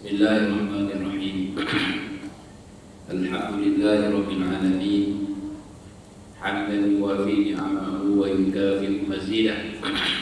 Bismillahirrahmanirrahim. Alhamdulillahi rabbil alamin. Hamdan yuwafi ni'amahu wa yukafi mazidah.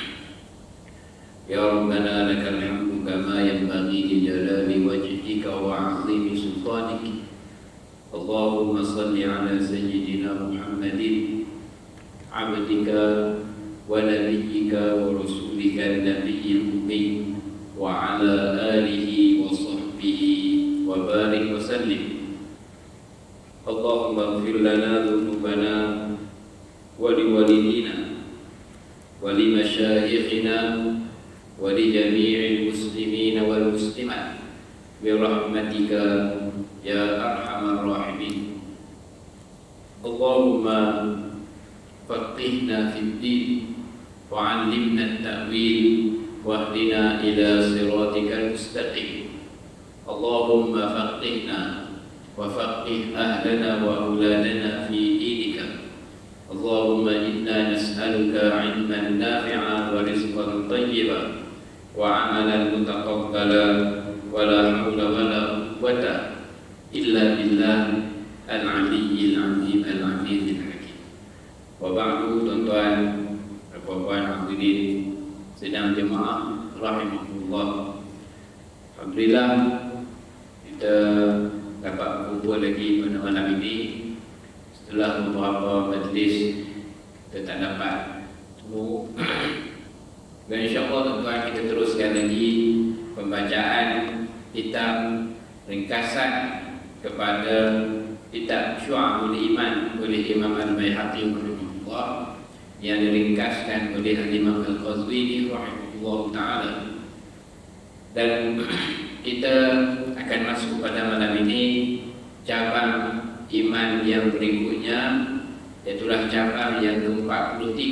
Ya Rabbana lakal hamdu kama yanbaghi li jalali wajhika wa 'azimi sultanik. Allahumma salli ala sayyidina Muhammadin abdika wa nabiyyika wa rasulika an-nabiyyil ummi wa ala alihi wa sahbihi wa barik wa sallim. Allahumma ighfir lana dhunubana wa liwalidina wa limasyayikhina wa li jami'il muslimina wal muslimat bi rahmatika ya arhamar rahimin. Allahumma faqihna fid din wa 'allimna at-ta'wil wahdina ila siratikal mustaqim. Allahumma faqihna wa faqih ahlana wa auladana fi dinika. Allahumma inna nas'aluka 'ilman nafi'a wa rizqan thayyiban wa 'amalan mutaqabbala wa la hawla wa la quwwata illa billah al-'aliyyil 'azim al-'azizil hakim. Wa ba'du, tuan-tuan dan puan-puan hadirin sedang jemaah rahimahullah. Alhamdulillah kita dapat berkumpul lagi pada malam ini setelah beberapa majlis kita tak dapat temu. Dan insyaAllah tuan-tuan kita teruskan lagi pembacaan kitab ringkasan kepada kitab Syu'abul Iman oleh Imam Al-Baihaqi rahimahullah, yang diringkaskan oleh Imam Al-Qazwini rahimahullah ta'ala. Dan kita akan masuk pada malam ini cabang iman yang berikutnya, iaitulah cabang yang ke-43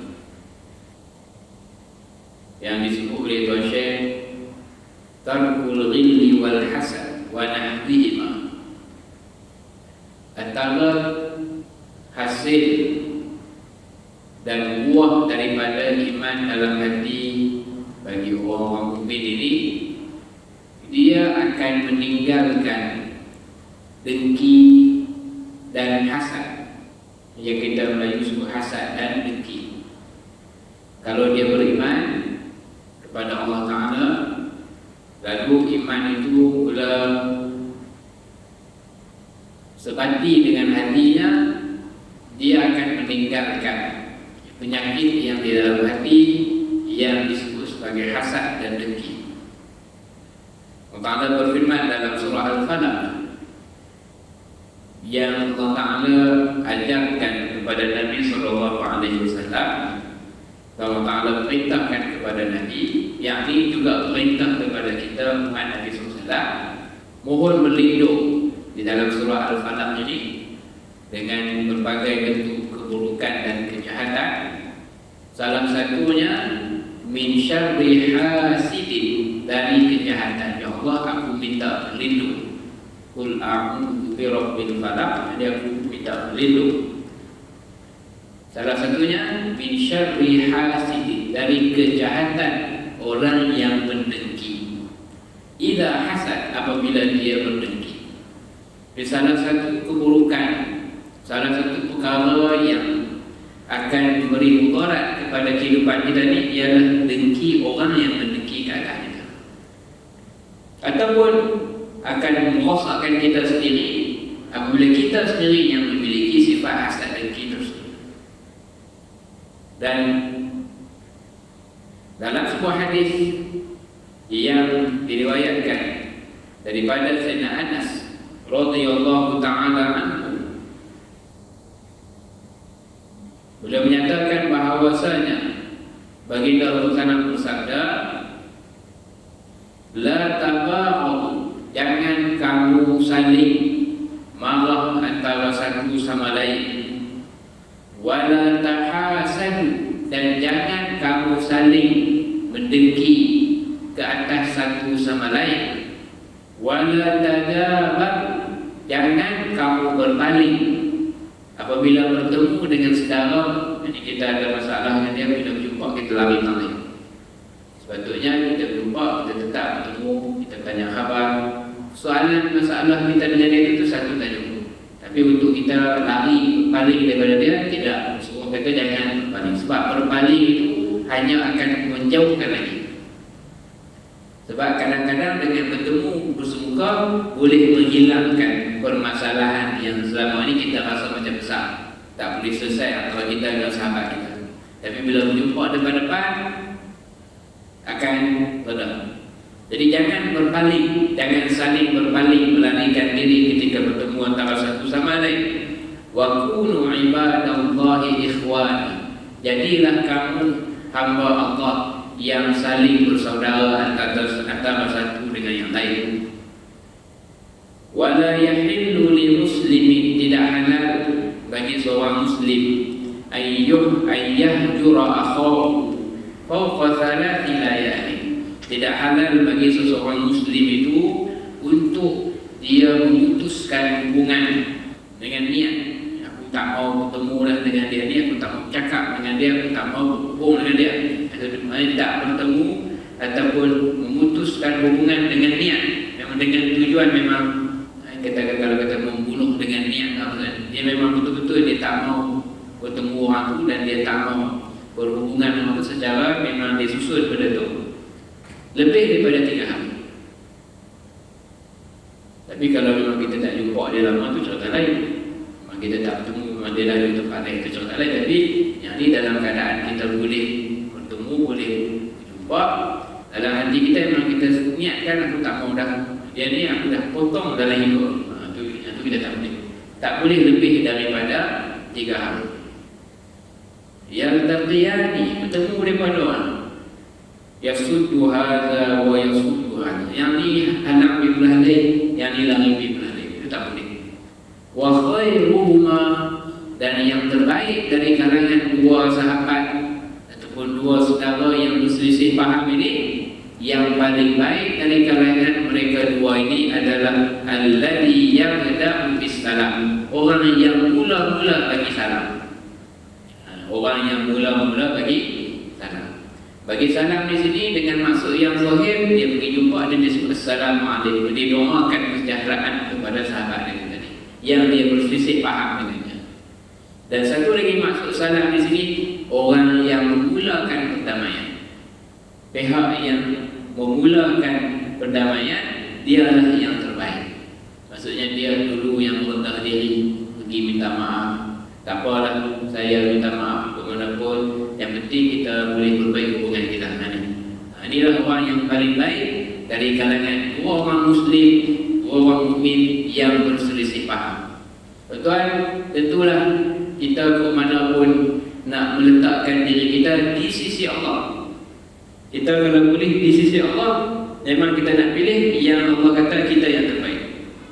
yang disebut oleh Tuan Syekh Tarkul Ghilli wal Hasad wa Nahwihima, antara hasil dan buah daripada iman dalam hati bagi orang-orang mukmin ini, dia akan meninggalkan dengki dan hasad, yang kita Melayu sebut hasad dan dengki. Kalau dia beriman kepada Allah Ta'ala, lalu iman itu pula sebati dengan hatinya, dia akan meninggalkan penyakit yang di dalam hati yang disebut sebagai hasad dan dengki. Allah Ta'ala berfirman dalam surah Al-Falaq, yang Allah Ta'ala ajarkan kepada Nabi SAW. Allah Ta'ala perintahkan kepada Nabi, yakni juga perintah kepada kita umat Nabi SAW, mohon berlindung di dalam surah Al-Falaq ini dengan berbagai bentuk keburukan dan kejahatan. Salah satunya min syarri hasidin, dari kejahatan. Ya Allah, aku minta berlindung. Qul a'udzu birabbil falaq, jadi aku minta berlindung. Salah satunya min syarri hasidin, dari kejahatan orang yang mendengki. Idza hasad, apabila dia mendengki. Di salah satu keburukan, salah satu perkara yang akan memberi mudarat kepada kehidupan kita ni ialah dengki orang yang mendengki keadaan kita, ataupun akan merosakkan kita sendiri apabila kita sendiri yang memiliki sifat hasad dengki tersebut. Dan dalam sebuah hadis yang diriwayatkan daripada Sayyidina Anas radhiyallahu ta'ala anhu, beliau menyatakan bahawasanya baginda Rasulullah bersabda, la tabaghadu, jangan kamu saling marah antara satu sama lain, wala tahasadu, dan jangan kamu saling mendengki ke atas satu sama lain, wala tadabar, jangan kamu berpaling apabila bertemu dengan saudara. Jadi kita ada masalah dengan dia, bila berjumpa kita lari-lari. Sepatutnya kita berjumpa, kita tetap bertemu, kita tanya khabar, soalan masalah kita dengan dia itu satu tak cukup. Tapi untuk kita lari berpaling daripada dia, tidak. Rasulullah kata jangan berpaling. Sebab berpaling itu hanya akan menjauhkan lagi. Sebab kadang-kadang dengan bertemu bersemuka boleh menghilangkan permasalahan yang selama ini kita rasa macam besar, tak boleh selesai antara kita dengan sahabat kita. Tapi bila berjumpa depan-depan akan reda. Jadi jangan berpaling, jangan saling berpaling, melarikan diri ketika bertemu antara satu sama lain. Wa kunu ibadallahi ikhwana. Jadilah kamu hamba Allah yang saling bersaudara antara satu dengan yang lain. Wala yahillu li muslimin, tidak halal bagi seorang muslim ayyahjura akhahu fawqa thalathi layali. Tidak halal bagi seseorang muslim itu untuk dia memutuskan hubungan dengan niat, aku tak mau bertemu dengan dia ni, aku tak mau cakap dengan dia, aku tak mau berhubung dengan dia, tak bertemu ataupun memutuskan hubungan dengan niat, memang dengan tujuan memang kalau kata membunuh dengan niat, dia memang betul-betul dia tak mau bertemu orang tu dan dia tak mau berhubungan dengan orang tu secara memang dia susun pada tu lebih daripada 3 hari. Tapi kalau memang kita tak jumpa dia lama tu cerita lain, memang kita tak bertemu, memang dia lalu tempat lain, itu cerita lain. Tapi yang ni dalam keadaan kita boleh bertemu, boleh jumpa, dalam hati kita memang kita niatkan aku tak mau dah, dia ni aku dah potong dalam hidup. Itu kita tak boleh. Tak boleh lebih daripada 3 hari. Yang tertiyani, bertemu daripada orang, yasuddu hadza wa yasuddu hadza, yang ni anak belah lain, yang ni lari belah lain, itu tak boleh. Wa khairuhuma, dan yang terbaik dari kalangan dua sahabat ataupun dua saudara yang berselisih faham ini, yang paling baik dari kalangan mereka dua ini adalah alladhi yabda'u bis salam, orang yang mula-mula bagi salam. Orang yang mula-mula bagi salam. Bagi salam di sini dengan maksud yang zahir, dia pergi jumpa dan dia sebut assalamualaikum, dia doakan kesejahteraan kepada sahabat dia tadi yang dia berselisih faham dengannya. Dan satu lagi maksud salam di sini, orang yang memulakan perdamaian. Pihak yang memulakan perdamaian, dialah yang terbaik. Maksudnya dia dulu yang rendah diri, pergi minta maaf, tak apalah saya minta maaf kemanapun, yang penting kita boleh perbaiki hubungan kita. Inilah orang yang paling baik dari kalangan dua orang muslim, dua orang mukmin yang berselisih faham. Betul, tentulah kita ke mana pun nak meletakkan diri kita di sisi Allah. Kita kalau boleh di sisi Allah, memang kita nak pilih yang Allah kata kita yang terbaik.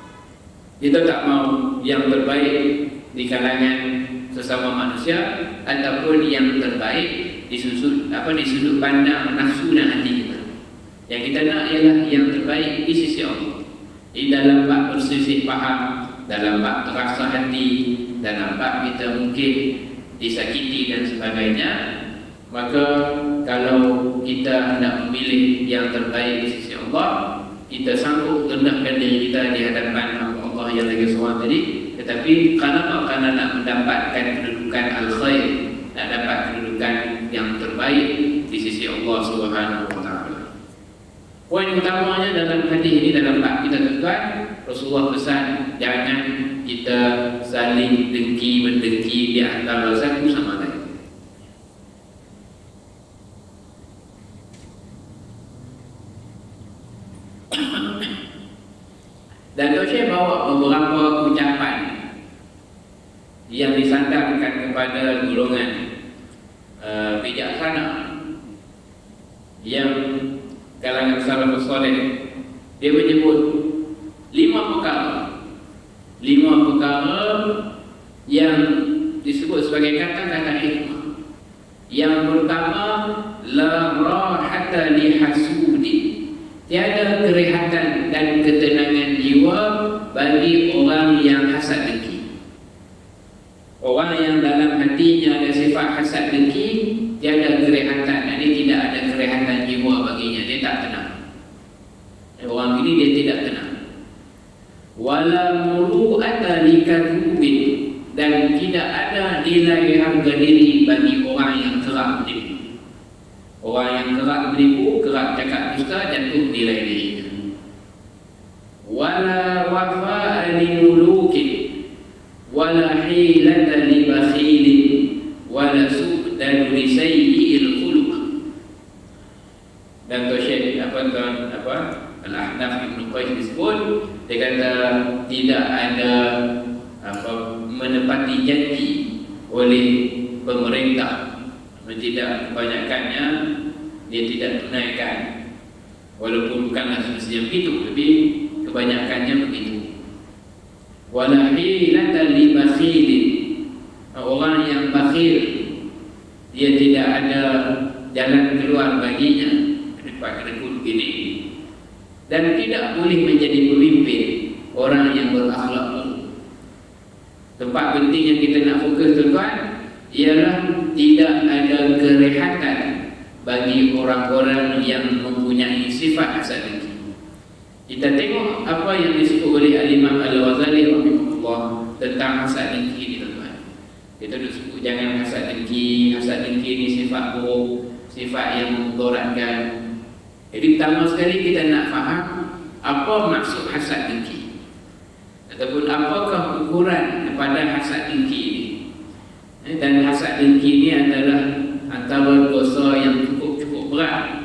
Kita tak mau yang terbaik di kalangan sesama manusia ataupun yang terbaik di sudut pandang nafsu dan hati kita. Yang kita nak ialah yang terbaik di sisi Allah. Di dalam bab berselisih faham, dalam bab terasa hati, dalam bab kita mungkin disakiti dan sebagainya, maka kalau kita hendak memilih yang terbaik di sisi Allah, kita sanggup rendahkan diri kita di hadapan Allah yang lagi seorang tadi. Tetapi kenapa? Karena nak mendapatkan kedudukan al-khair, nak dapat kedudukan yang terbaik di sisi Allah Subhanahu wa taala. Poin utamanya dalam hadis ini, dalam bab kita tuan, Rasulullah pesan jangan kita saling dengki mendengki di antara satu sama lain. Dan Syekh bawa beberapa ucapan yang disandarkan kepada golongan bijaksana yang kalangan salafus saleh. Dia menyebut 5 perkara yang disebut sebagai kata-kata hikmah. Yang pertama, la rahata li hasudi, tiada kerehatan dan ketenangan jiwa bagi orang yang hasad dengki. Orang yang dalam hatinya ada sifat hasad dengki, tiada kerehatan. Ini tidak ada kerehatan jiwa baginya, dia tak tenang. Orang ini dia tidak tenang. wala muru'ata likadzubin, dan tidak ada nilai harga diri bagi orang yang kerap menipu. Orang yang kerap menipu, kerap cakap dusta, jatuh nilai dirinya. Wala wafa'a linulukin, wala hilata libakhilin, wala su'dan lisayyi'il khuluq. Dan Syekh Al-Ahnaf Ibn Qais disebut, dia kata tidak ada menepati janji oleh pemerintah. Tidak, kebanyakannya dia tidak tunaikan, walaupun bukanlah semestinya begitu, tapi kebanyakannya begitu. Wala hilata libakhilin, orang yang bakhil, dia tidak ada jalan keluar baginya daripada kedekut ini. Dan tidak boleh menjadi pemimpin orang yang berakhlak buruk. Tempat penting yang kita nak fokus tuan-tuan ialah tidak ada kerehatan bagi orang-orang yang mempunyai sifat hasad dengki. Kita tengok apa yang disebut oleh Al-Imam Al-Ghazali rahimahullah tentang hasad dengki ni tuan-tuan. Kita dah sebut jangan hasad dengki. Hasad dengki ni sifat buruk, sifat yang memudaratkan. Jadi pertama sekali kita nak faham apa maksud hasad dengki, ataupun apakah ukuran kepada hasad dengki ini. Dan hasad dengki ini adalah antara dosa yang cukup berat,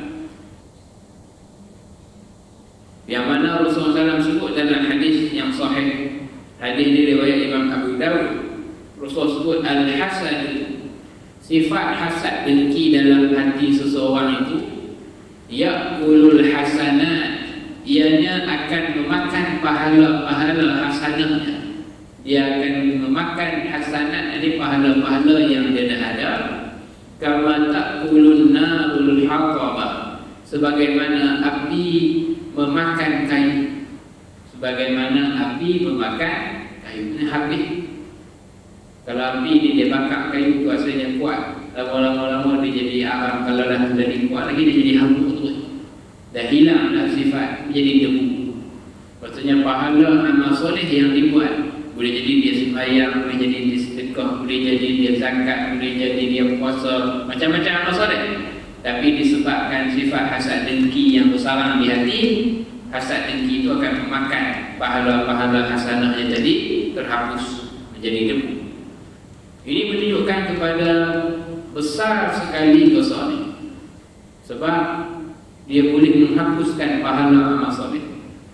yang mana Rasulullah SAW sebut dalam hadis yang sahih. Hadis ini riwayat Imam Abu Dawud. Rasulullah sebut al-hasad, sifat hasad dengki dalam hati seseorang itu, ya'kulul hasanat, ianya akan memakan pahala-pahala hasanahnya. Dia akan memakan hasanat, ini pahala-pahala yang dia dah ada. Kama ta'kulun narul hatabah, sebagaimana api memakan kayu. Sebagaimana api memakan kayu. Ini habis. Kalau api ni dia bakar kayu tu asalnya kuat, lama-lama dia jadi aram. Kalau dah jadi kuat lagi, dia jadi hamur terus. Dah hilang dah sifat, jadi debu. Maksudnya pahala amal soleh yang dibuat, boleh jadi dia sembahyang, boleh jadi dia sedekah, boleh jadi dia zakat, boleh jadi dia puasa, macam-macam amal soleh. Tapi disebabkan sifat hasad dengki yang bersarang di hati, hasad dengki itu akan memakan pahala-pahala hasanah yang jadi terhapus menjadi debu. Ini menunjukkan kepada besar sekali dosa ini, sebab dia boleh menghapuskan pahala amal soleh.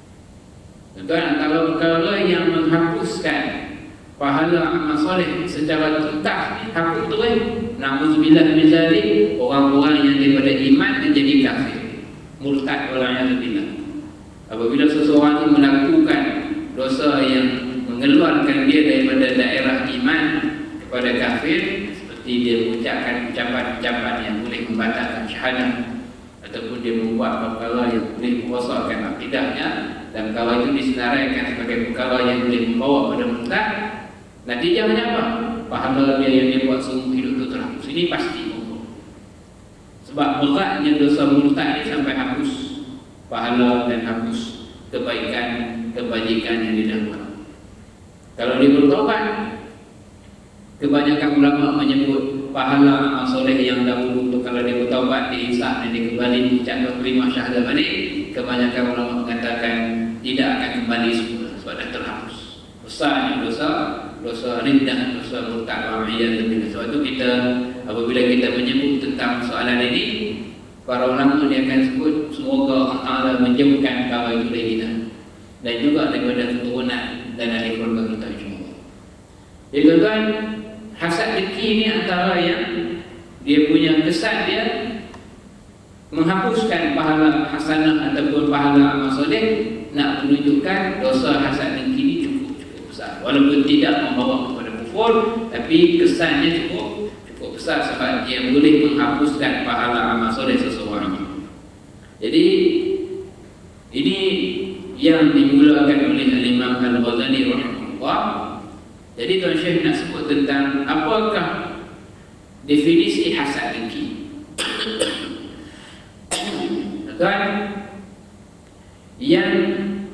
Tuan, antara perkara yang menghapuskan pahala amal soleh secara tuntas, hapus terus. Na'udzubillah min zalik, orang-orang yang daripada iman menjadi kafir, murtad, orang yang terbilang. Apabila seseorang itu melakukan dosa yang mengeluarkan dia daripada daerah iman kepada kafir, seperti dia mengucapkan ucapan-ucapan yang boleh membatalkan syahadah, ataupun dia membuat perkara yang boleh merosakkan akidahnya, dan perkara itu disenaraikan sebagai perkara yang boleh membawa pada murtad, natijahnya apa? Pahala dia yang dia buat seumur hidup itu terhapus. Ini pasti. Sebab beratnya dosa murtad ini sampai hapus pahala dan hapus kebaikan, kebajikan yang dia dah buat. Kalau dia bertobat, kebanyakan ulama menyebut pahala amal soleh yang dahulu itu kalau dia bertaubat, dihisab dan dia kembali mengucapkan terima syahadah balik, kebanyakan ulama mengatakan tidak akan kembali semula sebab dah terhapus. Besarnya dosa rindah, dosa murtad, wa'iyad. Sebab itu kita, apabila kita menyebut tentang soalan ini, para ulama dia akan sebut semoga Allah Ta'ala menjauhkan perkara itu dari kita dan juga daripada keturunan dan dari keluarga kita insyaAllah. Jadi tuan-tuan, hasad dengki ini antara yang dia punya kesan dia menghapuskan pahala hasanah ataupun pahala amal soleh, nak menunjukkan dosa hasad dengki ini cukup besar. Walaupun tidak membawa kepada kufur, tapi kesannya cukup besar sebab dia boleh menghapuskan pahala amal soleh seseorang. Jadi ini yang dimulakan oleh Imam Al-Ghazali rahimahullah. Jadi Tuan Syekh nak sebut tentang apakah definisi hasad dengki. Tuan, yang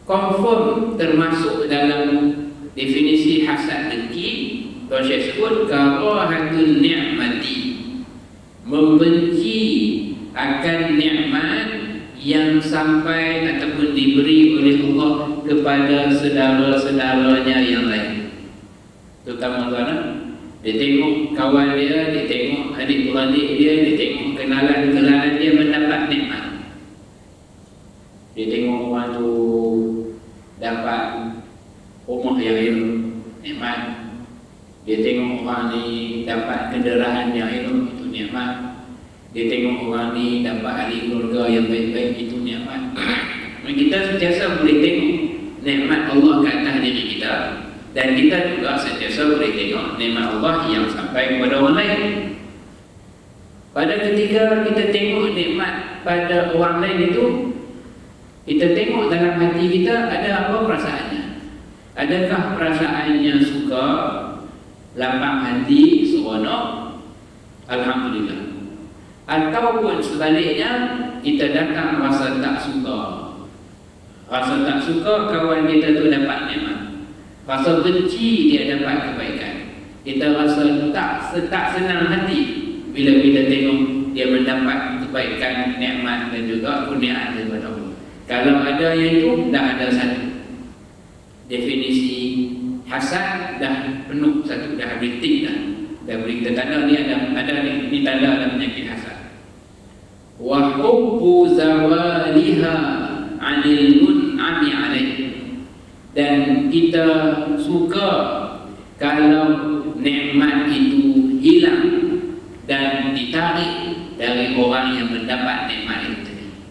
confirm termasuk dalam definisi hasad dengki. Tuan Syekh sebut karahatun ni'mati, membenci akan nikmat yang sampai ataupun diberi oleh Allah kepada saudara-saudaranya yang lain. Terutama tuan, dia tengok kawan dia, dia tengok adik-beradik dia, dia tengok kenalan-kenalan dia mendapat nikmat. Dia tengok orang tu dapat rumah yang elok, nikmat. Dia tengok orang ni dapat kenderaan yang elok, itu nikmat. Dia tengok orang ni dapat ahli keluarga yang baik-baik, itu nikmat. Kita sentiasa boleh tengok nikmat Allah ke atas diri kita, dan kita juga sentiasa boleh tengok nikmat Allah yang sampai kepada orang lain. Pada ketika kita tengok nikmat pada orang lain itu, kita tengok dalam hati kita ada apa perasaannya. Adakah perasaannya suka, lapang hati, seronok, alhamdulillah. Ataupun sebaliknya, kita datang rasa tak suka. Rasa tak suka kawan kita tu dapat nikmat, rasa benci dia dapat kebaikan. Kita rasa tak senang hati bila kita tengok dia mendapat kebaikan, nikmat dan juga kurniaan daripada Allah. Kalau ada yang itu, dah ada satu definisi hasad, dah penuh satu, dah berhenti dah. Dah beri kita tanda ni ada ni tanda ada penyakit hasad. Wa hubbu zawaliha 'anil mun'ami 'alaih, dan kita suka kalau nikmat itu hilang dan ditarik dari orang yang mendapat nikmat itu.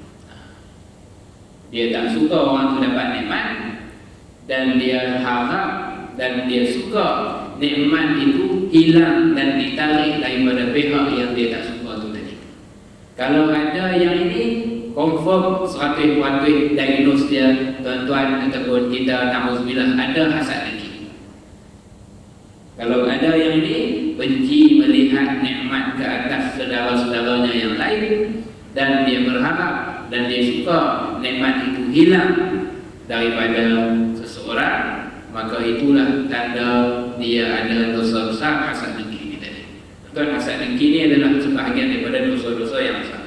Dia tak suka orang itu dapat nikmat, dan dia harap dan dia suka nikmat itu hilang dan ditarik daripada pihak yang dia tak suka itu tadi. Kalau ada yang ini, confirm 100% diagnose dia, tuan-tuan ataupun kita, na'udzubillah, ada hasad dengki. Kalau ada yang ini, benci melihat nikmat ke atas saudara-saudaranya yang lain, dan dia berharap dan dia suka nikmat itu hilang daripada seseorang, maka itulah tanda dia ada dosa besar, hasad dengki ini tadi. Tuan, hasad dengki ini adalah sebahagian daripada dosa-dosa yang besar.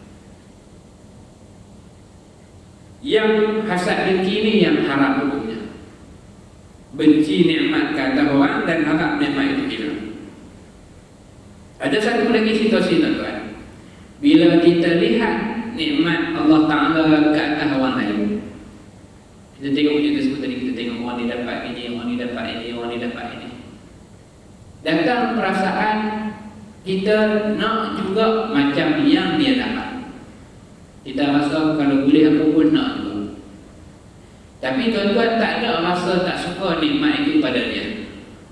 Yang hasad dengki ini yang haram hukumnya, benci nikmat ke atas orang dan harap nikmat itu hilang. Ada satu lagi situasi, tuan-tuan, bila kita lihat nikmat Allah Ta'ala ke atas orang lain, kita tengok dia sebut tadi, kita tengok orang ni dapat ini, orang ni dapat ini, orang ni dapat ini. Datang perasaan kita nak juga macam yang dia dapat. Kita rasa kalau boleh aku pun nak juga. Tapi tuan-tuan tak ada rasa tak suka nikmat itu pada dia.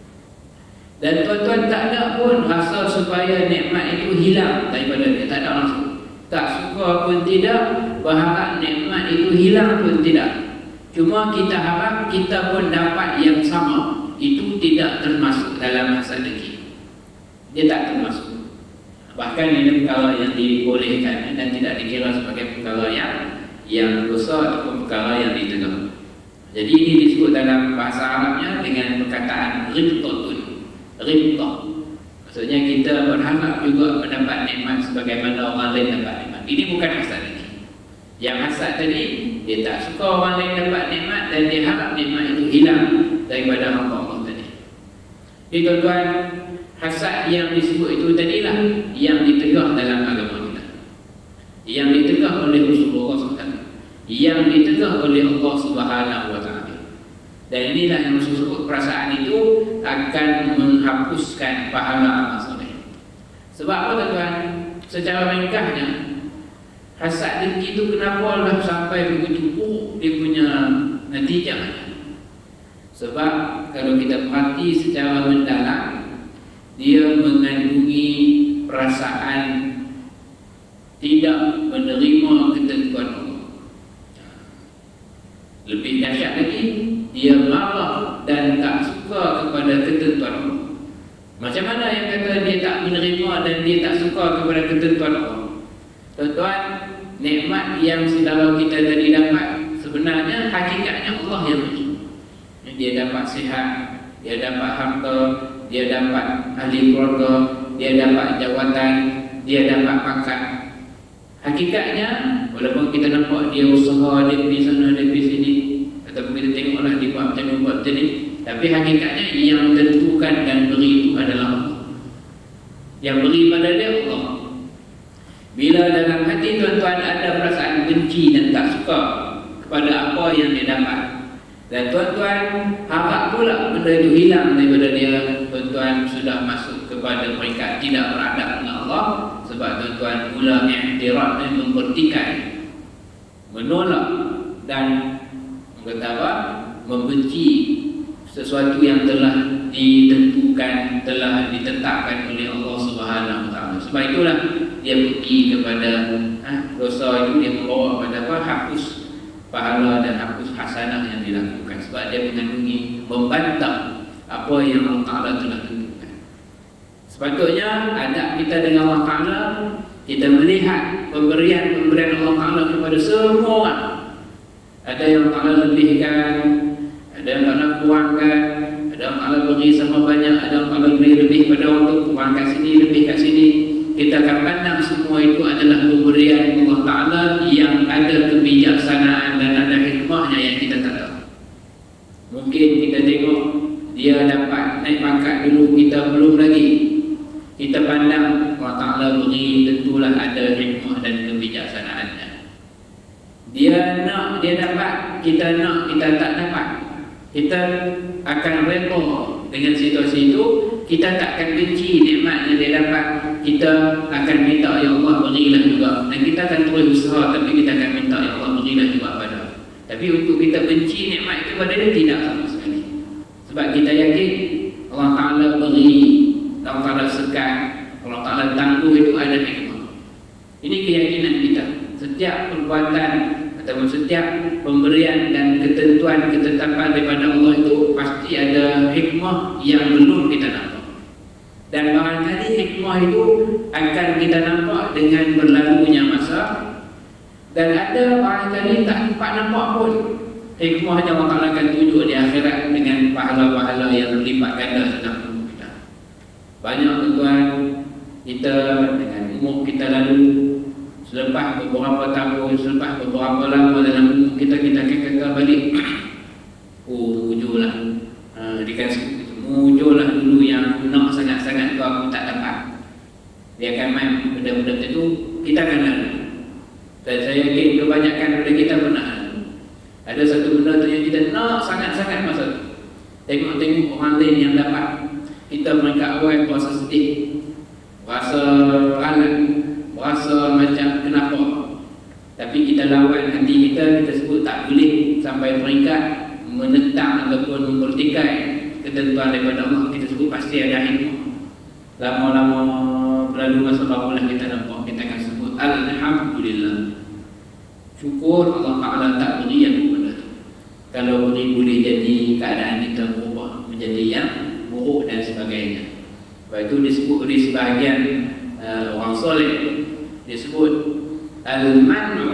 Dan tuan-tuan tak ada pun rasa supaya nikmat itu hilang daripada dia. Tak ada rasa. Tak suka pun tidak, berharap nikmat itu hilang pun tidak. Cuma kita harap kita pun dapat yang sama. Itu tidak termasuk dalam hasad dengki. Dia tak termasuk. Bahkan ini perkara yang dibolehkan dan tidak dikira sebagai perkara yang dosa ataupun perkara yang ditegur. Jadi ini disebut dalam bahasa Arabnya dengan perkataan ribtatun. Ribtah. Maksudnya kita berharap juga mendapat nikmat sebagaimana orang lain dapat nikmat. Ini bukan hasad dengki. Yang hasad tadi, dia tak suka orang lain dapat nikmat dan dia harap nikmat itu hilang daripada Allah tadi. Jadi tuan-tuan, hasad yang disebut itu tadilah yang ditegah dalam agama kita, yang ditegah oleh Rasulullah SAW, yang ditegah oleh Allah Subhanahu Wa Taala. Dan inilah yang Rasul sebut, perasaan itu akan menghapuskan pahala amal soleh. Sebab apa, tuan-tuan? Secara ringkasnya, hasad dengki itu kenapa lah sampai begitu buruk dia punya natijahnya? Sebab kalau kita perhati secara mendalam, dia mengandungi perasaan tidak menerima ketentuan Allah. Lebih dahsyat lagi, dia marah dan tak suka kepada ketentuan Allah. Macam mana yang kata dia tak menerima dan dia tak suka kepada ketentuan Allah? Tuan-tuan, nikmat yang saudara kita tadi dapat Sebenarnya hakikatnya Allah yang beri. Dia dapat sihat, dia dapat harta, dia dapat ahli keluarga, dia dapat jawatan, dia dapat pangkat. Hakikatnya, walaupun kita nampak dia usaha, dia pergi sana, dia pergi sini, ataupun kita tengoklah dia buat macam ni, buat macam ni, tapi hakikatnya yang tentukan dan beri itu adalah Allah. Yang beri pada dia Allah. Bila dalam hati tuan-tuan ada perasaan benci dan tak suka kepada apa yang dia dapat, dan tuan-tuan harap pula benda itu hilang daripada dia, tuan-tuan sudah masuk kepada peringkat tidak beradab dengan Allah. Sebab tuan-tuan mula i'tirad dan mempertikai, menolak dan membenci sesuatu yang telah ditentukan, telah ditetapkan oleh Allah Subhanahu Wa Taala. Sebab itulah dia pergi kepada dosa itu, dia membawa kepada hapus pahala dan hapus hasanah yang dilakukan. Sebab dia mengandungi membantah apa yang Allah Ta'ala telah tentukan. Sepatutnya adab kita dengan Allah Ta'ala, kita melihat pemberian-pemberian Allah Ta'ala kepada semua orang. Ada yang Allah Ta'ala lebihkan, ada yang Allah Ta'ala kurangkan, ada yang Allah beri sama banyak, ada yang Allah beri lebih pada waktu, kurang kat sini, lebih kat sini. Kita akan pandang semua itu adalah pemberian Allah Ta'ala yang ada kebijaksanaan dan ada hikmahnya yang kita tak tahu. Mungkin kita tengok dia dapat naik pangkat dulu, kita belum lagi. Kita pandang Allah Ta'ala beri, tentulah ada hikmah dan kebijaksanaannya. Dia nak, dia dapat, kita nak, kita tak dapat. Kita akan reda dengan situasi itu. Kita tak akan benci nikmat yang dia dapat. Kita akan minta, ya Allah berilah juga. Dan kita akan terus usaha, tapi kita akan minta, ya Allah berilah juga pada. Tapi untuk kita benci nikmat itu pada dia, tidak sama sekali. Sebab kita yakin Allah Ta'ala beri, Allah Ta'ala sekat, Allah Ta'ala tangguh, itu ada hikmah. Ini keyakinan kita. Setiap perbuatan ataupun setiap pemberian dan ketentuan, ketetapan daripada Allah itu pasti ada hikmah yang belum kita nampak. Dan barangkali hikmah itu akan kita nampak dengan berlalunya masa. Dan ada barangkali tak dapat nampak pun. Hikmahnya Allah Ta'ala akan tunjuk di akhirat dengan pahala-pahala yang berlipat ganda sedang menunggu kita. Banyak tuan-tuan, kita dengan umur kita lalu, selepas beberapa tahun, selepas beberapa lama dalam umur kita, kita akan kekal balik. Mujurlah dikasih, mujurlah dulu yang nak sangat-sangat tu aku tak dapat. Dia akan main benda-benda itu, kita akan lalu. Dan saya yakin kebanyakan daripada kita pernah lalu. Ada satu benda tu yang kita nak sangat-sangat masa tu. Tengok-tengok orang lain yang dapat, kita mereka awal berasa sedih, berasa ralat, berasa macam kenapa. Tapi kita lawan hati kita, kita sebut tak boleh sampai peringkat menentang ataupun mempertikai ketentuan daripada Allah. Kita sebut pasti ada hikmah. Lama-lama berlalu masa barulah kita nampak, kita akan sebut Alhamdulillah, syukur Allah Ta'ala tak beri yang benda tu. Kalau beri boleh jadi keadaan kita berubah menjadi yang buruk dan sebagainya. Sebab itu disebut oleh sebahagian orang soleh, disebut al-man'u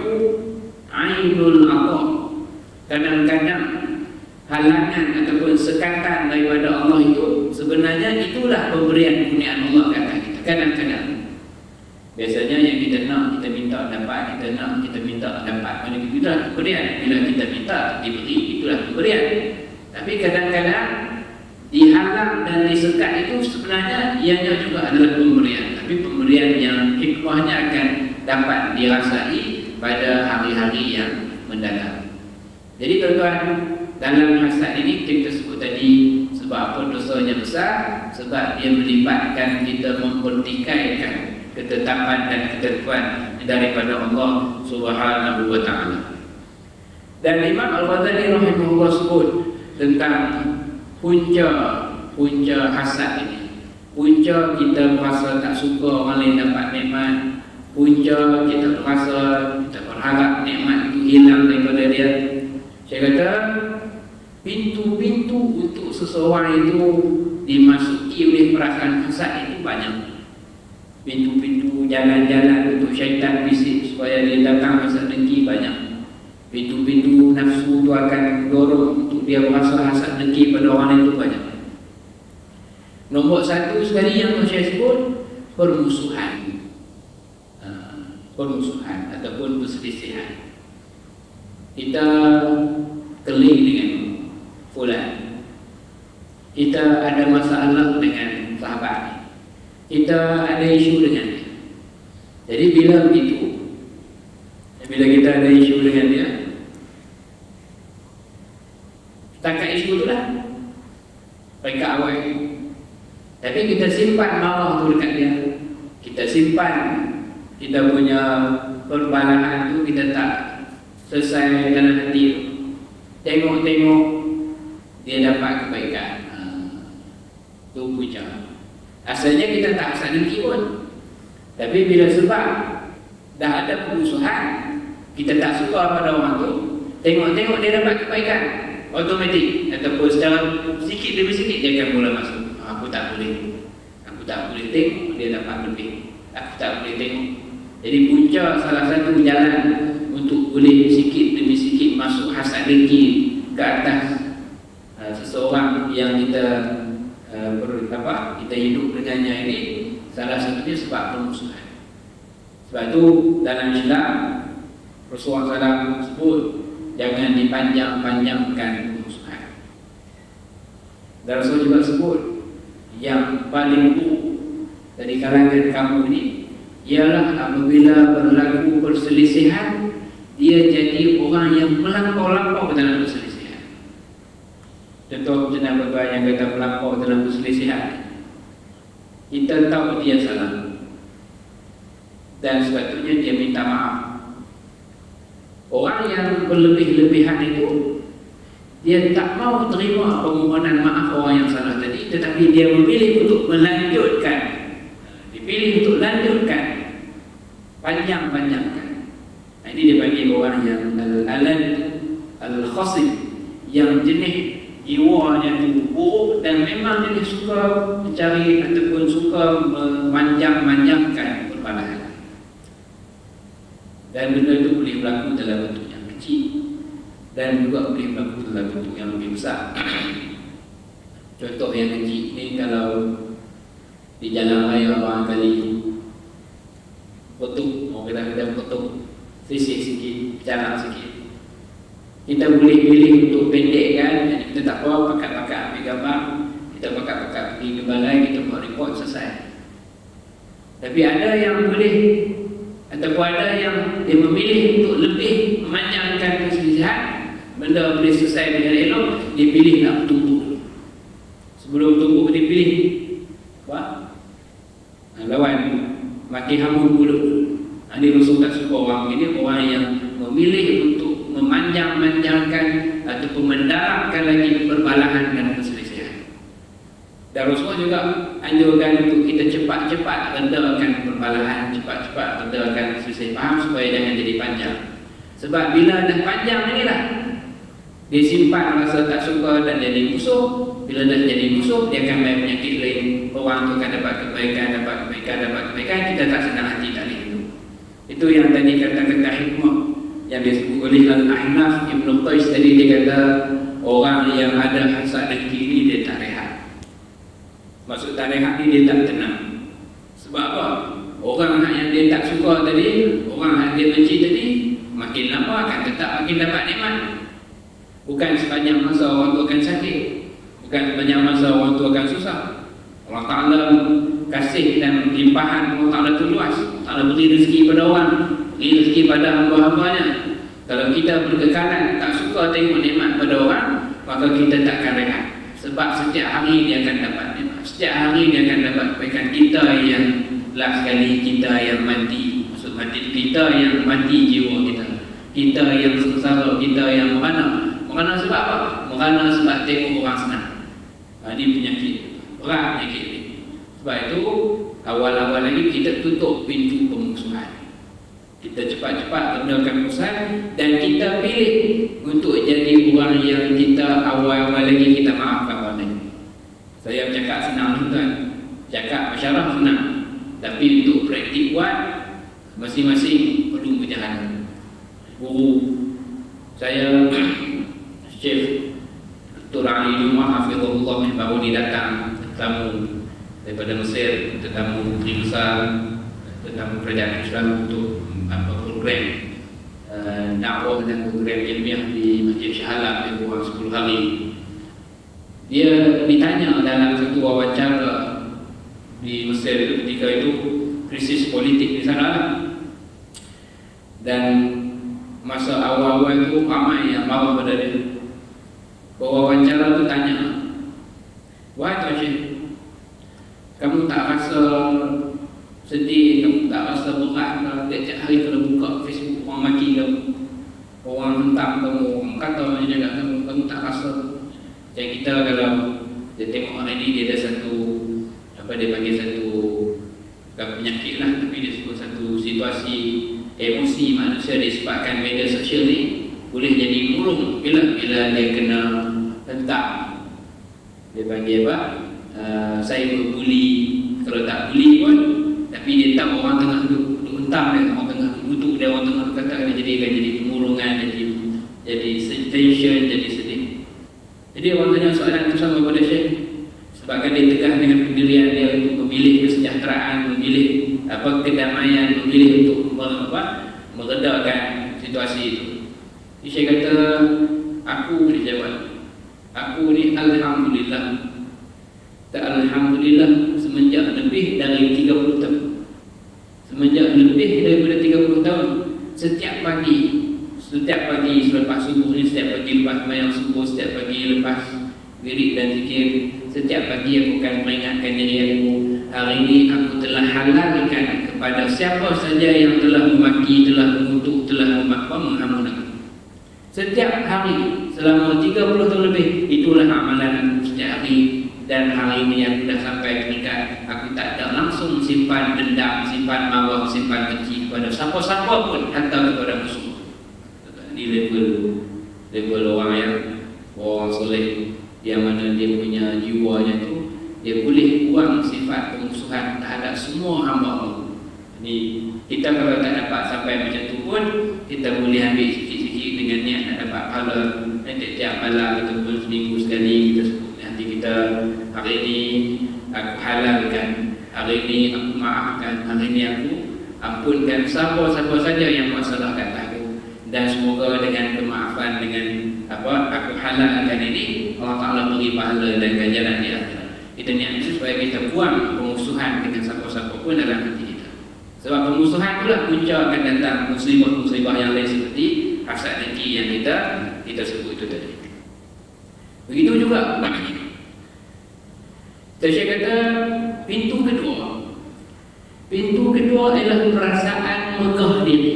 ainul aqab. Kadang-kadang halangan ataupun sekatan daripada Allah itu sebenarnya itulah pemberian kurniaan Allah ke atas kita. Kadang-kadang biasanya yang kita nak, kita minta dapat, kita nak, kita minta dapat. Mana itulah pemberian. Bila kita minta diberi, itulah pemberian. Tapi kadang-kadang dihalang dan disekat itu sebenarnya ianya juga adalah pemberian. Tapi pemberian yang hikmahnya akan dapat dirasai pada hari-hari yang mendatang. Jadi tuan-tuan, dalam hasad ini kita sebut tadi, sebab apa dosanya besar? Sebab dia melibatkan kita mempertikaikan ketetapan dan ketentuan daripada Allah Subhanahu Wa Taala. Dan Imam Al-Ghazali rahimahullah sebut tentang punca hasad ini. Punca kita merasa tak suka orang lain dapat nikmat, punca kita merasa kita berharap nikmat itu hilang daripada dia. Saya kata pintu-pintu untuk seseorang itu dimasuki oleh perasaan hasad itu banyak. Pintu-pintu jalan-jalan untuk syaitan bisik supaya dia datang masa dengki banyak. Pintu-pintu nafsu itu akan mendorong untuk dia merasa hasad dengki pada orang lain itu banyak. Nombor satu sekali yang saya sebut, permusuhan. Permusuhan ataupun perselisihan. Kita keling dengan fulan, kita ada masalah dengan sahabat, kita ada isu dengan dia. Jadi bila begitu, bila kita ada isu dengan dia, takat isu itulah mereka awal. Tapi kita simpan marah tu dekat dia, kita simpan kita punya perbalahan tu, kita tak selesai dalam hati tu. Tengok-tengok dia dapat kebaikan, tu puja. Asalnya kita tak hasad dengki pun, tapi bila sebab dah ada permusuhan, kita tak suka pada orang tu, tengok-tengok dia dapat kebaikan, automatik ataupun secara sikit demi sikit dia akan mula masuk. Aku tak boleh tengok dia dapat lebih, aku tak boleh tengok. Jadi punca salah satu jalan untuk boleh sikit demi sikit masuk hasad dengki ke atas seseorang yang kita kita hidup dengannya ini, salah satunya sebab permusuhan. Sebab itu dalam Islam Rasulullah SAW sebut jangan dipanjang-panjangkan permusuhan. Dan Rasul juga sebut yang paling buruk dari kalangan kamu ini ialah apabila berlaku perselisihan, dia jadi orang yang melampau-lampau dalam perselisihan. Contoh jenah beberapa yang kata melampau dalam perselisihan, kita tahu dia salah dan sepatutnya dia minta maaf. Orang yang berlebih-lebihan itu, dia tak mau terima permohonan maaf orang yang salah tadi, tetapi dia memilih untuk melanjutkan, dipilih untuk lanjutkan, panjang-panjangkan. Ini dia bagi orang yang al-alad al-khasib, yang jenis jiwanya itu buruk dan memang dia suka mencari ataupun suka memanjang-manjangkan perbalahan. Dan benda itu boleh berlaku dalam bentuk yang kecil dan juga boleh berlaku dalam bentuk yang lebih besar. Contoh yang kecil ni, kalau di jalan raya orang kali potong, orang kata potong, sisih sikit, jalan sikit, kita boleh pilih untuk pendekkan. Kita tak apa, pakat-pakat ambil gambar, kita pakat-pakat pergi ke balai, kita buat report, selesai. Tapi ada yang boleh, ataupun ada yang dia memilih untuk lebih memanjangkan perselisihan, benda boleh selesai dengan elok, dia pilih nak tumbuk. Sebelum tumbuk dia pilih apa? Lawan makin hamun mulut. Ini Rasul tak suka orang ini, orang yang memilih untuk memanjang-manjangkan ataupun mendalamkan lagi perbalahan dan perselisihan. Dan Rasulullah juga anjurkan untuk kita cepat-cepat redakan perbalahan, cepat-cepat redakan perselisihan, faham, supaya jangan jadi panjang. Sebab bila dah panjang inilah dia simpan rasa tak suka dan jadi musuh. Bila dah jadi musuh, dia akan main penyakit lain. Orang tu akan dapat kebaikan, kita tak senang hati tadi itu. Itu yang tadi kata-kata hikmah yang disebut oleh Al-Ahnaf Ibn Qais tadi. Dia kata orang yang ada hasad dengki ini dia tak rehat. Maksud tak rehat ni dia tak tenang. Sebab apa? Orang yang dia tak suka tadi, orang yang dia benci tadi, makin lama akan tetap makin dapat nikmat. Bukan sepanjang masa orang tu akan sakit, bukan sepanjang masa orang tu akan susah. Allah Ta'ala kasih dan limpahan Allah Ta'ala itu luas. Allah Ta'ala beri rezeki pada orang, beri rezeki pada hamba-hambanya. Kalau kita berkekalan tak suka tengok nikmat pada orang, maka kita tak akan rehat. Sebab setiap hari dia akan dapat nikmat, setiap hari dia akan dapat kebaikan. Kita yang last sekali, kita yang mati, maksud mati kita yang mati jiwa kita, kita yang sengsara, kita yang merana. Merana sebab apa? Merana sebab tengok orang senang. Ini penyakit berat, penyakit ini. Sebab itu awal-awal lagi kita tutup pintu permusuhan. Kita cepat-cepat redakan permusuhan dan kita pilih untuk jadi orang yang kita awal-awal lagi kita maafkan orang lain. Saya bercakap senang tuan, cakap masyarakat senang, tapi untuk praktik buat masing-masing perlu berjalan. Guru Syekh Dr. Ali Jum'ah hafizahullah yang baru ni datang, tetamu daripada Mesir, tetamu Menteri Besar, tetamu Kerajaan Islam untuk program dakwah dan program ilmiah di Masjid Syahalah yang kurang 10 hari. Dia ditanya dalam satu wawancara di Mesir itu, ketika itu krisis politik di sana, dan masa awal-awal itu ramai yang marah pada dia. Wawancara itu tanya, "Wahai Tuan Syekh, kamu tak rasa sedih, kamu tak rasa berat tiap hari kalau buka Facebook orang maki kamu, orang hentam kamu, orang kata macam jaga kamu tak rasa?" Macam kita kalau dia tengok hari ni dia ada satu, apa dia panggil, satu bukan penyakit lah, tapi dia sebut satu situasi emosi manusia disebabkan media sosial ni boleh jadi murung bila dia kena hentam. Dia panggil apa? Saya berbuli, kalau tak buli pun, tapi dia tahu orang tengah duduk hentam dia, orang tengah duduk dia, orang tengah kata akan jadi kemurungan, jadi tension, jadi sedih. Jadi orang tanya soalan itu sama kepada Syekh, sebabkan dia tegas dengan pendirian dia untuk memilih kesejahteraan, memilih kedamaian, memilih untuk meredakan situasi itu. Syekh kata, dia jawab, aku ni alhamdulillah, semenjak lebih dari 30 tahun, semenjak lebih daripada 30 tahun, setiap pagi selepas subuh ni, setiap pagi lepas sembahyang subuh, setiap pagi lepas wirid dan zikir, setiap pagi aku akan meringatkan diri aku, hari ini aku telah halalkan kepada siapa saja yang telah memaki, telah mengutuk, telah menghamun aku. Setiap hari selama 30 tahun lebih, itulah amalan aku setiap hari. Dan hari ini aku dah sampai peringkat aku tak ada langsung simpan dendam, simpan marah, simpan benci kepada siapa-siapa pun, hatta kepada musuh. Ini level orang soleh, yang mana dia punya jiwanya tu, dia boleh buang sifat pemusuhan terhadap semua hamba Allah. Jadi kita kalau tak dapat sampai macam tu pun, kita boleh ambil sikit-sikit dengan niat nak dapat pahala. Tiap-tiap malam ataupun seminggu sekali kita sebut, nanti kita, hari ini aku halalkan, hari ini aku maafkan, hari ini aku ampunkan siapa-siapa saja yang buat salah kat aku. Dan semoga dengan kemaafan, dengan aku halalkan ini, Allah Ta'ala beri pahala dan ganjaran di akhirat. Kita niat itu supaya kita buang pemusuhan dengan siapa-siapa pun dalam hati kita. Sebab pemusuhan pula punca akan datang musibah-musibah yang lain seperti hasad dengki yang kita sebut itu tadi. Begitu juga Syekh kata, pintu kedua adalah perasaan megah diri,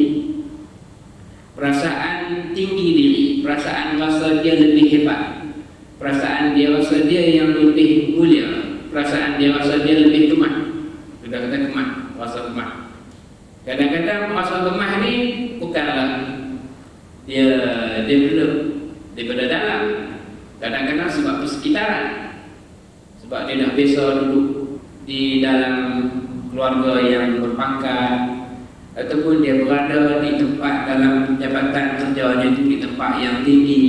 perasaan tinggi diri, perasaan rasa dia lebih hebat, perasaan dia rasa dia yang lebih mulia, perasaan dia rasa dia lebih kemah. Sudah kata kemah, rasa kemah. Kadang-kadang rasa kemah ni bukanlah dia develop daripada dalam, kadang-kadang sebab persekitaran, sebab dia dah biasa duduk di dalam keluarga yang berpangkat, ataupun dia berada di tempat dalam jabatan kerjanya itu di tempat yang tinggi.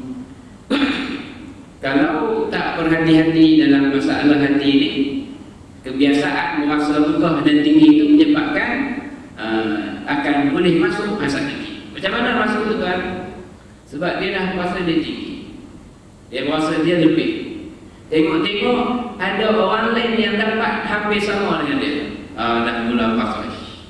Kalau tak berhati-hati dalam masalah hati ini, kebiasaan merasa megah dan tinggi itu menyebabkan akan boleh masuk hasad tinggi. Macam mana masuk itu kan? Sebab dia dah merasa dia tinggi, dia merasa dia lebih. Tengok-tengok ada orang lain yang dapat hampir sama dengan dia, dah mula pasal.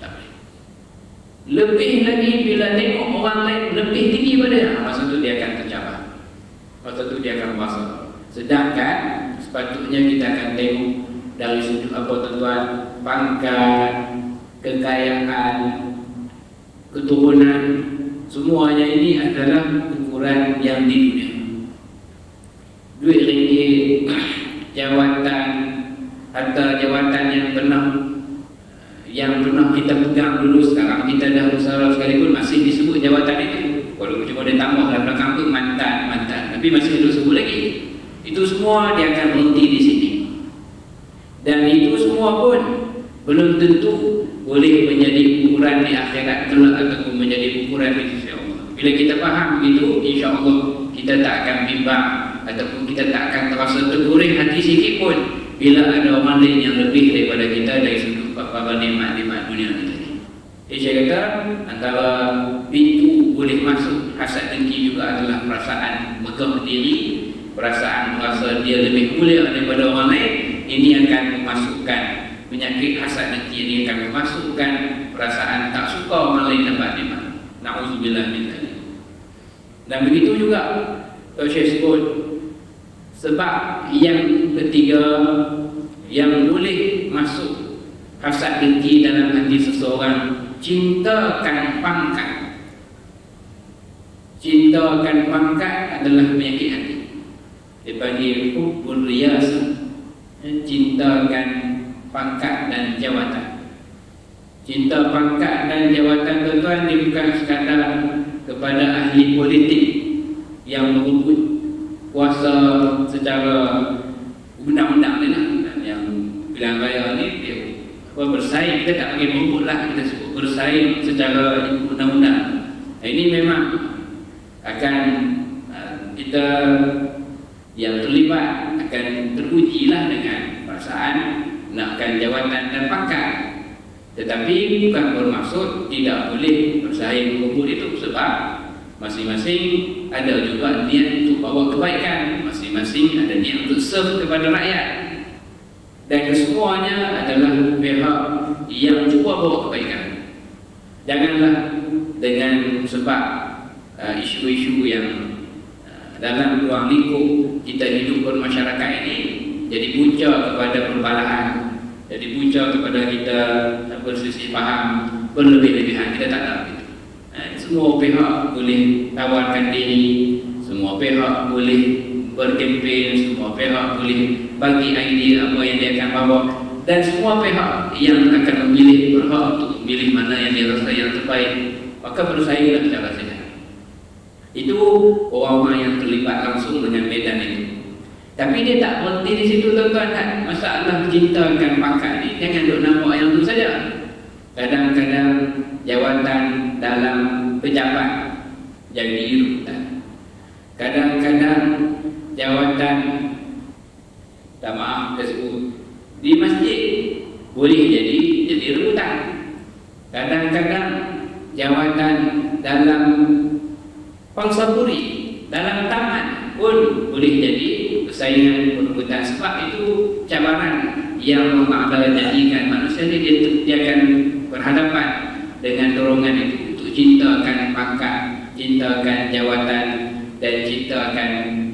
Lebih lagi bila tengok orang lain lebih tinggi pada dia, masa tu dia akan tercapai, masa tu dia akan merasa. Sedangkan sepatutnya kita akan tengok dari sudut apa tuan, pangkat, kekayaan, keturunan, semuanya ini adalah ukuran yang di dunia. Duit ringgit, jawatan, harta jawatan yang pernah kita pegang dulu, sekarang kita dah bersara sekalipun masih disebut jawatan itu. Kalau cuma dia tambah dalam belakang tu mantan, tapi masih disebut lagi. Itu semua dia akan berhenti di sini. Dan itu semua pun belum tentu boleh menjadi ukuran di akhirat kelak ataupun menjadi ukuran di sisi Allah. Bila kita faham begitu, insya Allah kita tak akan bimbang ataupun kita tak akan terasa tergurih hati sikit pun bila ada orang lain yang lebih daripada kita dari sudut para nikmat-nikmat dunia kita ni. Jadi saya kata antara pintu boleh masuk hasad dengki juga adalah perasaan megah diri, perasaan merasa dia lebih mulia daripada orang lain. Ini akan memasukkan penyakit hasad dengki, ini akan memasukkan perasaan tak suka orang lain dapat nikmat. Na'udzubillah min dzalik. Dan begitu juga Syekh sebut sebab yang ketiga yang boleh masuk hasad dengki dalam hati seseorang, cintakan pangkat. Cintakan pangkat adalah penyakit hati. Dia panggil hubbul riyasah, cintakan pangkat dan jawatan. Cinta pangkat dan jawatan tuan-tuan dia bukan sekadar kepada ahli politik yang merebut kuasa secara undang-undang ni lah. Dan yang pilihan raya ni dia bersaing, kita tak panggil merebut lah, kita sebut bersaing secara undang-undang. Ini memang akan kita yang terlibat akan terujilah dengan perasaan nakkan jawatan dan pangkat. Tetapi bukan bermaksud tidak boleh bersaing merebut itu, sebab masing-masing ada juga niat untuk bawa kebaikan, masing-masing ada niat untuk serve kepada rakyat, dan kesemuanya adalah pihak yang cuba bawa kebaikan. Janganlah dengan sebab isu-isu yang dalam ruang lingkup kita hidup bermasyarakat ini jadi punca kepada perbalahan, jadi punca kepada kita berselisih faham berlebih-lebihan. Kita tak tahu gitu. Semua pihak boleh tawarkan diri, semua pihak boleh berkempen, semua pihak boleh bagi idea apa yang dia akan bawa, dan semua pihak yang akan memilih berhak untuk memilih mana yang dia rasa yang terbaik. Maka bersainglah secara sehat. Itu orang-orang yang terlibat langsung dengan medan itu. Tapi dia tak berhenti di situ tuan-tuan. Masalah cintakan pangkat ni jangan duk nampak yang tu saja. Kadang-kadang jawatan dalam pejabat jadi rebutan. Kadang-kadang jawatan, tak maaf saya sebut, di masjid boleh jadi rebutan. Kadang-kadang jawatan dalam pangsapuri, dalam taman pun boleh jadi persaingan perebutan. Sebab itu cabaran yang Allah jadikan manusia ni, dia akan berhadapan dengan dorongan itu untuk cintakan pangkat, cintakan jawatan, dan cintakan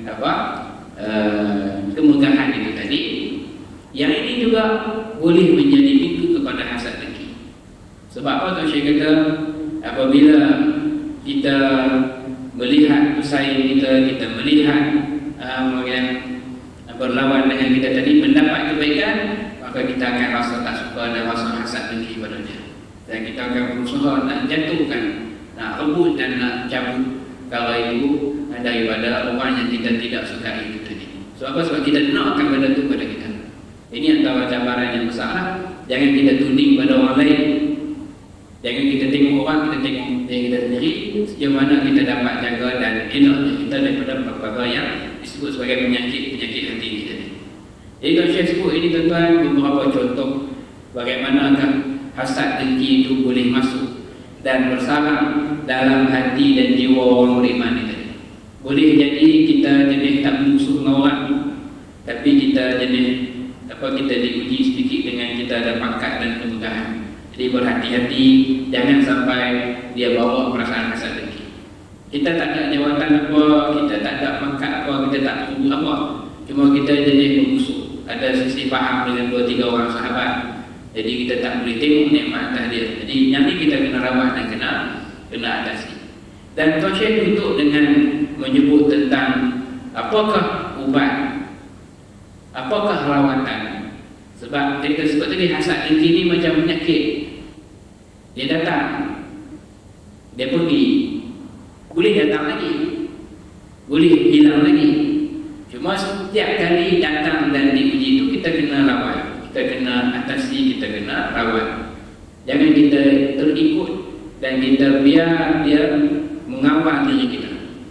kemegahan itu tadi. Yang ini juga boleh menjadi pintu kepada hasad dengki. Sebab apa Tuan Syekh kata, apabila kita melihat pesaing kita melihat yang berlawan dengan kita tadi mendapat kebaikan, maka kita akan rasa tak suka dan rasa hasad dengki pada dia, dan kita akan berusaha nak jatuhkan, nak rebut dan nak cabut kalau itu daripada orang yang kita tidak suka itu tadi. Sebab apa? Sebab kita nakkan benda itu pada kita. Ini antara cabaran yang besar. Jangan kita tunding pada orang lain. Jangan kita tengok orang, kita tengok diri kita sendiri. Sejauh mana kita dapat jaga dan elaknya kita daripada perkara yang disebut sebagai penyakit hati kita. Jadi Tuan Syekh sebut ini tuan-tuan beberapa contoh bagaimanakah hasad dengki itu boleh masuk dan bersarang dalam hati dan jiwa orang beriman ini. Boleh jadi kita jenis tak musuh dengan orang, tapi kita jenis kita diuji sedikit dengan kita ada pangkat dan kemudahan. Jadi berhati-hati, jangan sampai dia bawa perasaan hasad dengki. Kita tak ada jawatan apa, kita tak ada pangkat apa, kita tak tunggu apa, cuma kita jenis bermusuh. Ada sisi faham dengan 2-3 orang sahabat, jadi kita tak boleh tengok nikmat atas dia. Jadi yang ni kita kena rawat dan kena atasi. Dan Tuan Syekh tutup dengan menyebut tentang apakah ubat, apakah rawatan. Sebab kita sebut tadi hasad dengki ni macam penyakit. Dia datang, dia pergi, boleh datang lagi, boleh hilang lagi. Cuma setiap kali datang dan diuji itu kita kena rawat, kita kena atasi, kita kena rawat. Jangan kita terikut dan kita biar dia mengawal diri kita.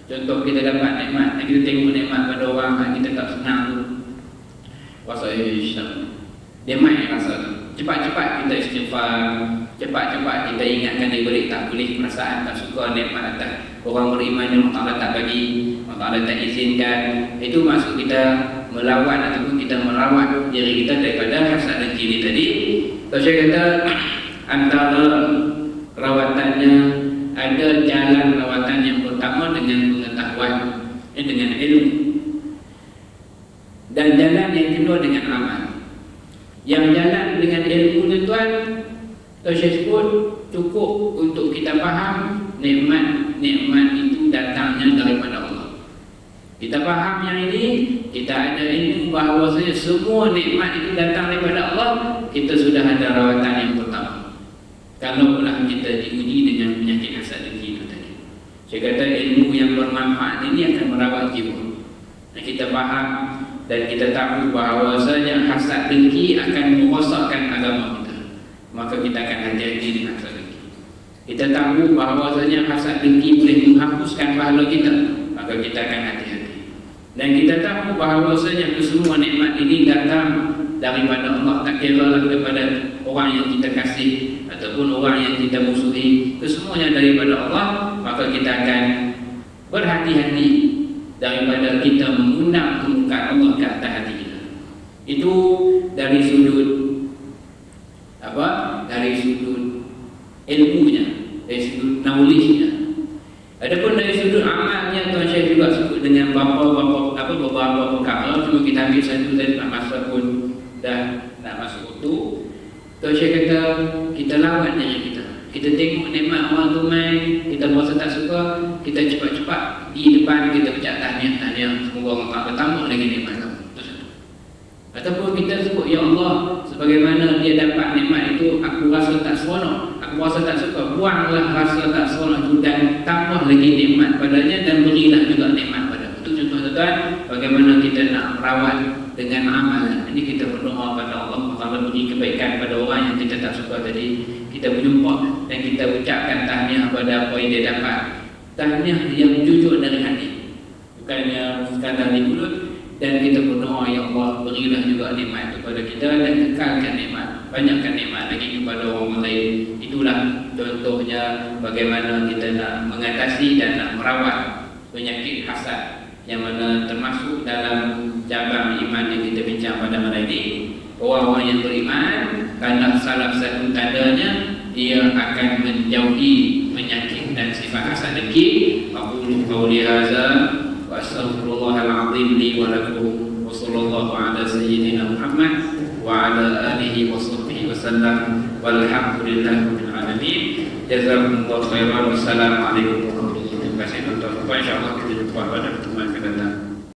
Contoh kita dapat nikmat, kita tengok nikmat pada orang yang kita tak senang tu, rasa dia main rasa tu. Cepat-cepat kita istighfar, cepat-cepat kita ingatkan dia balik, tak boleh perasaan tak suka nikmat atas orang beriman yang Allah Ta'ala tak bagi, Allah Ta'ala tak izinkan. Itu maksud kita melawan ataupun kita merawat diri kita daripada hasad dengki ini tadi. So saya kata antara rawatannya ada jalan rawatan yang pertama dengan pengetahuan, dengan ilmu, dan jalan yang kedua dengan amal. Yang jalan dengan ilmu ni tuan, saya sebut cukup untuk kita faham nikmat itu datangnya daripada Allah. Kita faham yang ini, kita ada ilmu bahawa semua nikmat itu datang daripada Allah, kita sudah ada rawatan yang pertama. Kalau pula kita diuji dengan penyakit hasad dengki itu tadi, saya kata ilmu yang bermanfaat ini akan merawat jiwa. Dan kita faham dan kita tahu bahawasanya hasad dengki akan merosakkan agama kita, maka kita akan hati-hati dengan hasad dengki. Kita tahu bahawasanya hasad dengki boleh menghapuskan pahala kita, maka kita akan hati-hati. Dan kita tahu bahawasanya semua nikmat ini datang daripada Allah, tak kira daripada orang yang kita kasih ataupun orang yang kita musuhi, kesemuanya daripada Allah, maka kita akan berhati-hati daripada kita mengundang kemurkaan Allah ke atas hati kita. Itu dari sudut apa? Dari sudut ilmunya, dari sudut knowledge-nya. Adapun dari sudut amalnya, Tuan Syekh juga sebut dengan beberapa perkara. Cuma kita ambil satu dan nak masuk pun dah nak masuk waktu. Tuan Syekh kata kita lawan diri kita. Kita tengok nikmat orang tu main, kita merasa tak suka, kita cepat-cepat di depan kita ucap tahniah, semoga Allah Ta'ala bertambah lagi nikmat kamu. Ataupun kita sebut, ya Allah, sebagaimana dia dapat nikmat itu, aku rasa tak seronok, aku rasa tak suka, buanglah rasa tak seronok itu dan tambah lagi nikmat padanya dan berilah juga nikmat pada. Itu contoh-contoh bagaimana kita nak merawat dengan amalan. Ini kita berdoa pada Allah Ta'ala beri kebaikan pada orang yang kita tak suka tadi. Kita berjumpa dan kita ucapkan tahniah pada apa yang dia dapat. Tahniah yang jujur dari hati, bukannya sekadar di mulut. Dan kita berdoa, ya Allah, berilah juga nikmat kepada kita dan kekalkan nikmat, banyakkan nikmat lagi kepada orang lain. Itulah contohnya bagaimana kita nak mengatasi dan nak merawat penyakit hasad, yang mana termasuk dalam cabang iman yang kita bincang pada malam ini. Orang-orang yang beriman, karena salah satu tandanya dia akan menjauhi penyakit dan sifat hasad dengki. Aqulu qawli hadza wa astaghfirullahal azim li wa lakum wa sallallahu ala sayyidina Muhammad wa ala alihi wa sahbihi wa sallam walhamdulillahi rabbil alamin. Jazakumullahu khairan. Wassalamualaikum warahmatullahi wabarakatuh. Terima kasih. Insyaallah kita jumpa pada pertemuan akan datang.